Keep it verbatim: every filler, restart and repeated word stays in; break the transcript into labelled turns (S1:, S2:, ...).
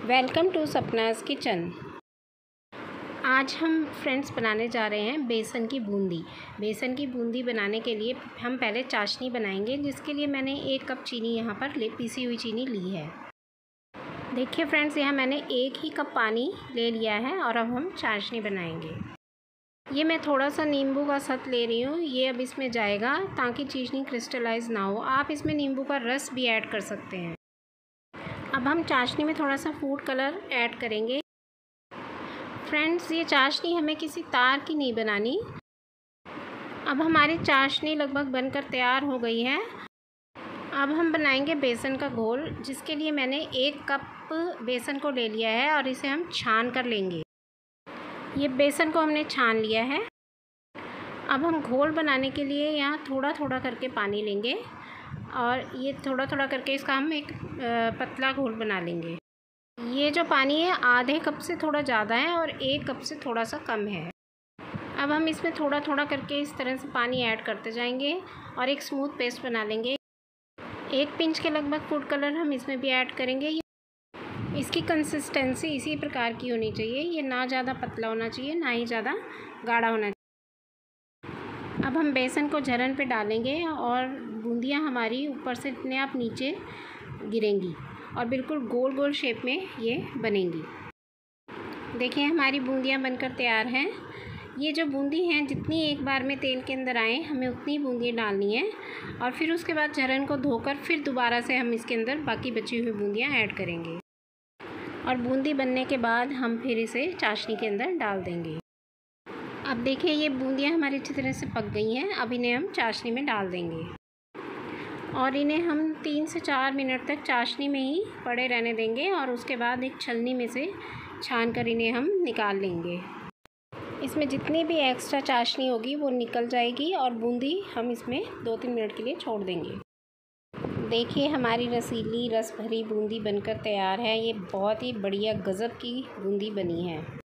S1: Welcome to सपनाज़ kitchen. आज हम friends बनाने जा रहे हैं बेसन की बूंदी। बेसन की बूंदी बनाने के लिए हम पहले चाशनी बनाएंगे, जिसके लिए मैंने एक कप चीनी यहाँ पर ले पीसी हुई चीनी ली है। देखिए फ्रेंड्स, यहाँ मैंने एक ही कप पानी ले लिया है और अब हम चाशनी बनाएंगे। ये मैं थोड़ा सा नींबू का सत ले रही हूँ, ये अब इसमें जाएगा ताकि चीनी क्रिस्टलाइज़ ना हो। आप इसमें नींबू का रस भी ऐड कर सकते हैं। अब हम चाशनी में थोड़ा सा फूड कलर ऐड करेंगे। फ्रेंड्स, ये चाशनी हमें किसी तार की नहीं बनानी। अब हमारी चाशनी लगभग बनकर तैयार हो गई है। अब हम बनाएंगे बेसन का घोल, जिसके लिए मैंने एक कप बेसन को ले लिया है और इसे हम छान कर लेंगे। ये बेसन को हमने छान लिया है। अब हम घोल बनाने के लिए यहाँ थोड़ा थोड़ा करके पानी लेंगे और ये थोड़ा थोड़ा करके इसका हम एक पतला घोल बना लेंगे। ये जो पानी है आधे कप से थोड़ा ज़्यादा है और एक कप से थोड़ा सा कम है। अब हम इसमें थोड़ा थोड़ा करके इस तरह से पानी ऐड करते जाएंगे और एक स्मूथ पेस्ट बना लेंगे। एक पिंच के लगभग फूड कलर हम इसमें भी ऐड करेंगे। इसकी कंसिस्टेंसी इसी प्रकार की होनी चाहिए। ये ना ज़्यादा पतला होना चाहिए, ना ही ज़्यादा गाढ़ा होना चाहिए। अब हम बेसन को झरन पे डालेंगे और बूंदियाँ हमारी ऊपर से अपने आप नीचे गिरेंगी और बिल्कुल गोल गोल शेप में ये बनेंगी। देखिए, हमारी बूंदियाँ बनकर तैयार हैं। ये जो बूंदी हैं, जितनी एक बार में तेल के अंदर आए हमें उतनी बूंदी डालनी है और फिर उसके बाद झरन को धोकर फिर दोबारा से हम इसके अंदर बाकी बची हुई बूंदियाँ ऐड करेंगे और बूंदी बनने के बाद हम फिर इसे चाशनी के अंदर डाल देंगे। अब देखिए, ये बूंदियाँ हमारी अच्छी तरह से पक गई हैं। अब इन्हें हम चाशनी में डाल देंगे और इन्हें हम तीन से चार मिनट तक चाशनी में ही पड़े रहने देंगे और उसके बाद एक छलनी में से छान कर इन्हें हम निकाल लेंगे। इसमें जितनी भी एक्स्ट्रा चाशनी होगी वो निकल जाएगी और बूंदी हम इसमें दो तीन मिनट के लिए छोड़ देंगे। देखिए, हमारी रसीली रस भरी बूंदी बनकर तैयार है। ये बहुत ही बढ़िया गज़ब की बूंदी बनी है।